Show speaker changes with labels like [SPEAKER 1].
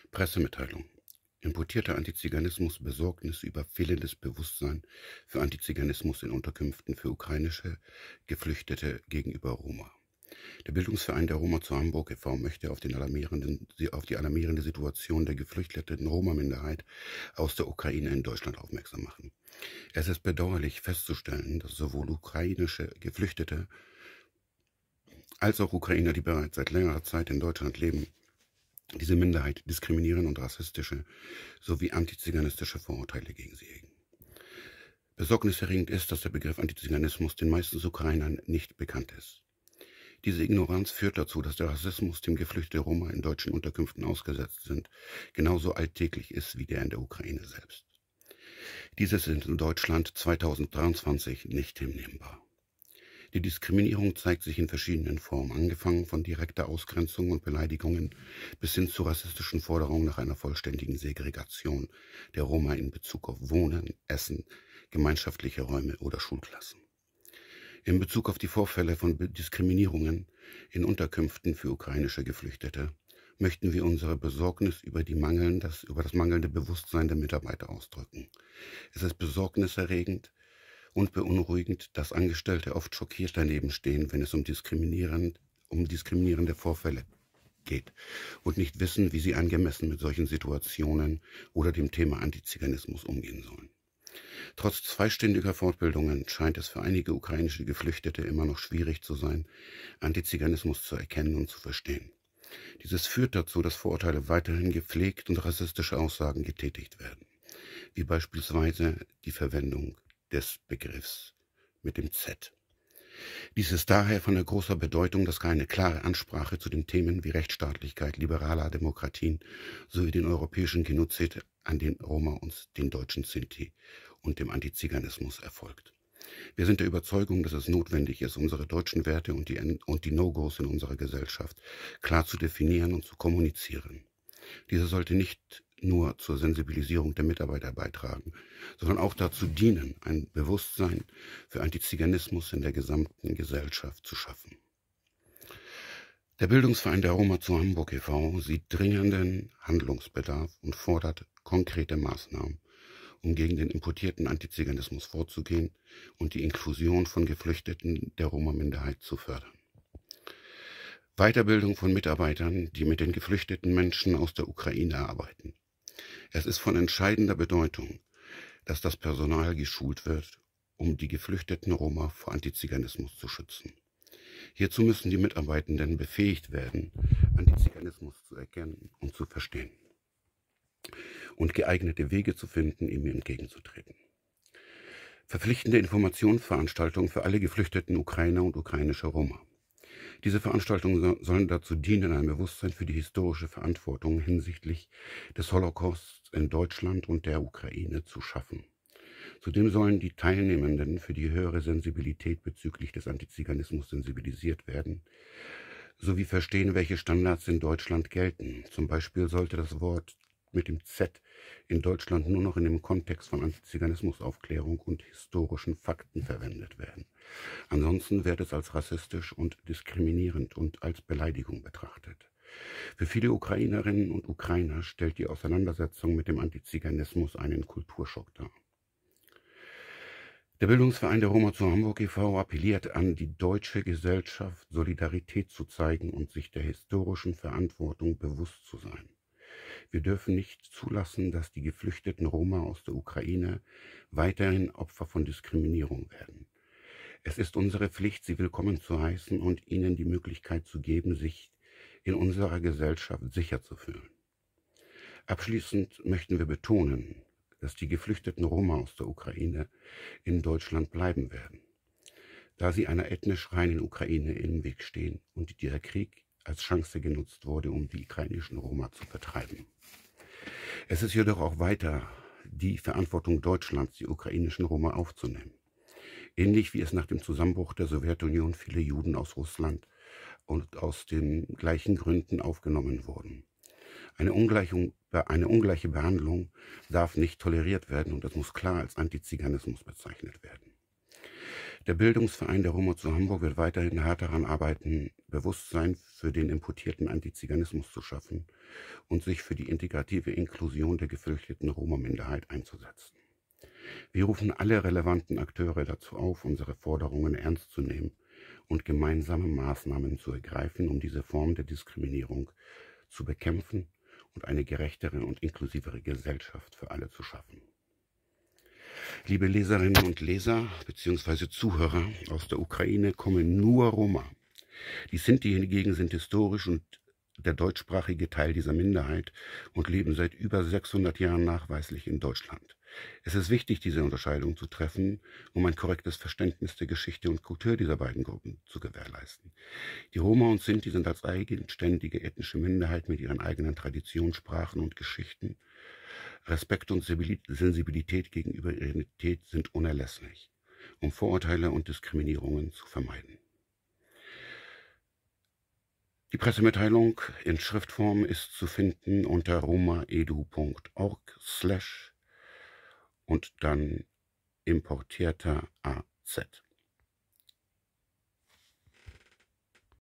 [SPEAKER 1] Pressemitteilung. Importierter Antiziganismus, Besorgnis über fehlendes Bewusstsein für Antiziganismus in Unterkünften für ukrainische Geflüchtete gegenüber Roma. Der Bildungsverein der Roma zu Hamburg e.V. möchte auf die alarmierende Situation der geflüchteten Roma-Minderheit aus der Ukraine in Deutschland aufmerksam machen. Es ist bedauerlich festzustellen, dass sowohl ukrainische Geflüchtete als auch Ukrainer, die bereits seit längerer Zeit in Deutschland leben, diese Minderheit diskriminieren und rassistische sowie antiziganistische Vorurteile gegen sie hegen. Besorgniserregend ist, dass der Begriff Antiziganismus den meisten Ukrainern nicht bekannt ist. Diese Ignoranz führt dazu, dass der Rassismus, dem geflüchtete Roma in deutschen Unterkünften ausgesetzt sind, genauso alltäglich ist wie der in der Ukraine selbst. Dieses ist in Deutschland 2023 nicht hinnehmbar. Die Diskriminierung zeigt sich in verschiedenen Formen, angefangen von direkter Ausgrenzung und Beleidigungen bis hin zu rassistischen Forderungen nach einer vollständigen Segregation der Roma in Bezug auf Wohnen, Essen, gemeinschaftliche Räume oder Schulklassen. In Bezug auf die Vorfälle von Diskriminierungen in Unterkünften für ukrainische Geflüchtete möchten wir unsere Besorgnis über das mangelnde Bewusstsein der Mitarbeiter ausdrücken. Es ist besorgniserregend und beunruhigend, dass Angestellte oft schockiert daneben stehen, wenn es um diskriminierende Vorfälle geht und nicht wissen, wie sie angemessen mit solchen Situationen oder dem Thema Antiziganismus umgehen sollen. Trotz zweistündiger Fortbildungen scheint es für einige ukrainische Geflüchtete immer noch schwierig zu sein, Antiziganismus zu erkennen und zu verstehen. Dieses führt dazu, dass Vorurteile weiterhin gepflegt und rassistische Aussagen getätigt werden, wie beispielsweise die Verwendung des Begriffs mit dem Z. Dies ist daher von großer Bedeutung, dass keine klare Ansprache zu den Themen wie Rechtsstaatlichkeit, liberaler Demokratien sowie den europäischen Genozid an den Roma und den deutschen Sinti und dem Antiziganismus erfolgt. Wir sind der Überzeugung, dass es notwendig ist, unsere deutschen Werte und die No-Gos in unserer Gesellschaft klar zu definieren und zu kommunizieren. Diese sollte nicht nur zur Sensibilisierung der Mitarbeiter beitragen, sondern auch dazu dienen, ein Bewusstsein für Antiziganismus in der gesamten Gesellschaft zu schaffen. Der Bildungsverein der Roma zu Hamburg e.V. sieht dringenden Handlungsbedarf und fordert konkrete Maßnahmen, um gegen den importierten Antiziganismus vorzugehen und die Inklusion von Geflüchteten der Roma-Minderheit zu fördern. Weiterbildung von Mitarbeitern, die mit den geflüchteten Menschen aus der Ukraine arbeiten. Es ist von entscheidender Bedeutung, dass das Personal geschult wird, um die geflüchteten Roma vor Antiziganismus zu schützen. Hierzu müssen die Mitarbeitenden befähigt werden, Antiziganismus zu erkennen und zu verstehen und geeignete Wege zu finden, ihm entgegenzutreten. Verpflichtende Informationsveranstaltungen für alle geflüchteten Ukrainer und ukrainische Roma. Diese Veranstaltungen sollen dazu dienen, ein Bewusstsein für die historische Verantwortung hinsichtlich des Holocausts in Deutschland und der Ukraine zu schaffen. Zudem sollen die Teilnehmenden für die höhere Sensibilität bezüglich des Antiziganismus sensibilisiert werden, sowie verstehen, welche Standards in Deutschland gelten. Zum Beispiel sollte das Wort mit dem Z in Deutschland nur noch in dem Kontext von Antiziganismusaufklärung und historischen Fakten verwendet werden. Ansonsten wird es als rassistisch und diskriminierend und als Beleidigung betrachtet. Für viele Ukrainerinnen und Ukrainer stellt die Auseinandersetzung mit dem Antiziganismus einen Kulturschock dar. Der Bildungsverein der Roma zu Hamburg e.V. appelliert an die deutsche Gesellschaft, Solidarität zu zeigen und sich der historischen Verantwortung bewusst zu sein. Wir dürfen nicht zulassen, dass die geflüchteten Roma aus der Ukraine weiterhin Opfer von Diskriminierung werden. Es ist unsere Pflicht, sie willkommen zu heißen und ihnen die Möglichkeit zu geben, sich in unserer Gesellschaft sicher zu fühlen. Abschließend möchten wir betonen, dass die geflüchteten Roma aus der Ukraine in Deutschland bleiben werden, da sie einer ethnisch reinen Ukraine im Weg stehen und der Krieg als Chance genutzt wurde, um die ukrainischen Roma zu vertreiben. Es ist jedoch auch weiter die Verantwortung Deutschlands, die ukrainischen Roma aufzunehmen. Ähnlich wie es nach dem Zusammenbruch der Sowjetunion viele Juden aus Russland und aus den gleichen Gründen aufgenommen wurden. Eine ungleiche Behandlung darf nicht toleriert werden und es muss klar als Antiziganismus bezeichnet werden. Der Bildungsverein der Roma zu Hamburg wird weiterhin hart daran arbeiten, Bewusstsein für den importierten Antiziganismus zu schaffen und sich für die integrative Inklusion der geflüchteten Roma-Minderheit einzusetzen. Wir rufen alle relevanten Akteure dazu auf, unsere Forderungen ernst zu nehmen und gemeinsame Maßnahmen zu ergreifen, um diese Form der Diskriminierung zu bekämpfen und eine gerechtere und inklusivere Gesellschaft für alle zu schaffen. Liebe Leserinnen und Leser bzw. Zuhörer, aus der Ukraine kommen nur Roma. Die Sinti hingegen sind historisch und der deutschsprachige Teil dieser Minderheit und leben seit über 600 Jahren nachweislich in Deutschland. Es ist wichtig, diese Unterscheidung zu treffen, um ein korrektes Verständnis der Geschichte und Kultur dieser beiden Gruppen zu gewährleisten. Die Roma und Sinti sind als eigenständige ethnische Minderheit mit ihren eigenen Traditionen, Sprachen und Geschichten. Respekt und Sensibilität gegenüber ihrer Identität sind unerlässlich, um Vorurteile und Diskriminierungen zu vermeiden. Die Pressemitteilung in Schriftform ist zu finden unter romaedu.org/ und dann importierter AZ.